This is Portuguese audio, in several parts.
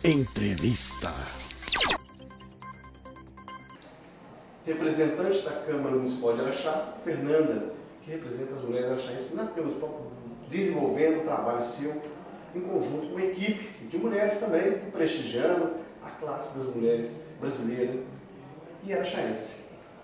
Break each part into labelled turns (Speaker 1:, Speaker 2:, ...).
Speaker 1: Entrevista.
Speaker 2: Representante da Câmara Municipal de Araxá, Fernanda, que representa as mulheres araxaenses na Câmara Municipal, desenvolvendo o trabalho seu em conjunto com uma equipe de mulheres também, prestigiando a classe das mulheres brasileira e araxaense.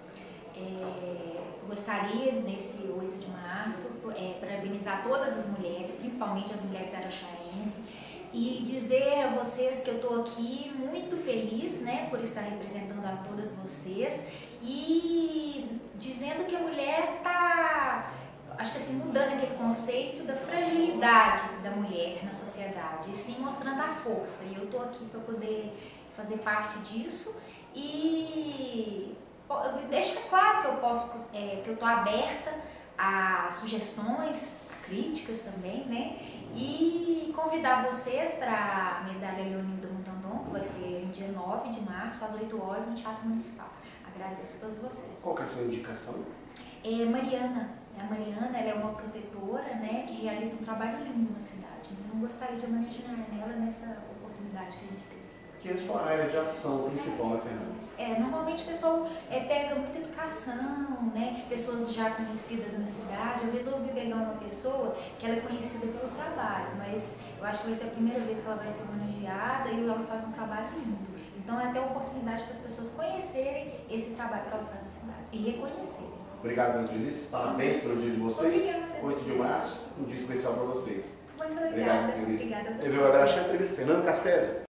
Speaker 3: Gostaria, nesse 8 de março, parabenizar todas as mulheres, principalmente as mulheres araxaenses, e dizer a vocês que eu estou aqui muito feliz, né, por estar representando a todas vocês e dizendo que a mulher está, acho que assim, mudando aquele conceito da fragilidade da mulher na sociedade, e sim mostrando a força. E eu estou aqui para poder fazer parte disso e deixa claro que eu posso, que eu estou aberta a sugestões, a críticas também, né? E convidar vocês para a medalha Leonilda Muntandon, que vai ser no dia 9 de março, às 8 horas, no Teatro Municipal. Agradeço a todos vocês.
Speaker 2: Qual que é a sua indicação?
Speaker 3: Mariana. A Mariana, ela é uma protetora, né, que realiza um trabalho lindo na cidade. Então, eu gostaria de homenagear ela nessa oportunidade que a gente teve.
Speaker 2: Que é a sua área de ação principal, né, Fernanda?
Speaker 3: Normalmente o pessoal pega muita educação, né, pessoas já conhecidas na cidade. Eu resolvi pegar uma pessoa que ela é conhecida pelo trabalho, mas eu acho que vai ser a primeira vez que ela vai ser homenageada e ela faz um trabalho lindo. Então é até a oportunidade para as pessoas conhecerem esse trabalho que ela faz na cidade e reconhecerem.
Speaker 2: Obrigado, Angelice. Parabéns pelo dia de vocês.
Speaker 3: Obrigada.
Speaker 2: 8 de março, um dia especial para vocês.
Speaker 3: Muito obrigada.
Speaker 2: Obrigado, Angelice.
Speaker 3: Obrigada a você.
Speaker 2: TV Web Araxá, entrevista Fernando Castelli.